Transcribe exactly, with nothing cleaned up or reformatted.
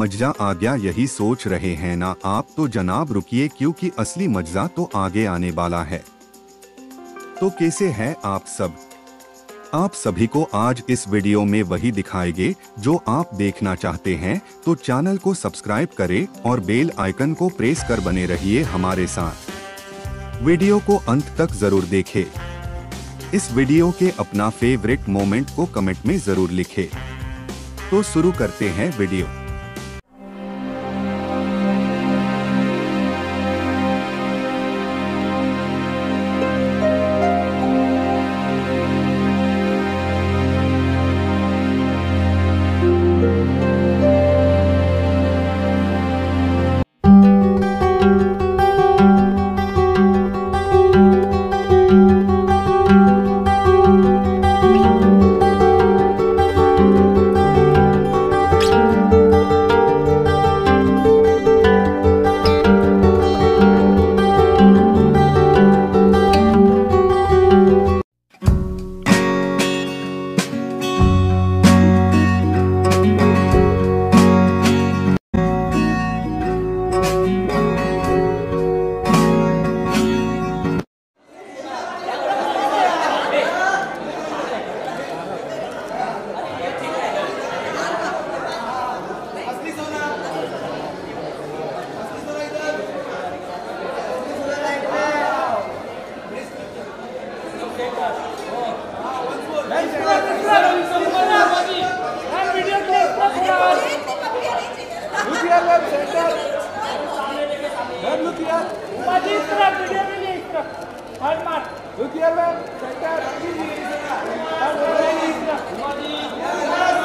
मजा आ गया यही सोच रहे हैं ना आप? तो जनाब रुकिए, क्योंकि असली मजा तो आगे आने वाला है। तो कैसे हैं आप सब? आप सभी को आज इस वीडियो में वही दिखाएंगे जो आप देखना चाहते हैं। तो चैनल को सब्सक्राइब करें और बेल आइकन को प्रेस कर बने रहिए हमारे साथ। वीडियो को अंत तक जरूर देखें। इस वीडियो के अपना फेवरेट मोमेंट को कमेंट में जरूर लिखें। तो शुरू करते हैं वीडियो। Look here, man.